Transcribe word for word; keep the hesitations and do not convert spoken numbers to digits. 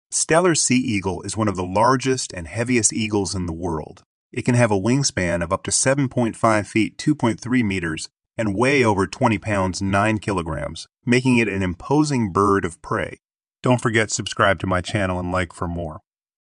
Steller sea eagle is one of the largest and heaviest eagles in the world. It can have a wingspan of up to seven point five feet two point three meters and weigh over twenty pounds nine kilograms, making it an imposing bird of prey. Don't forget to subscribe to my channel and like for more.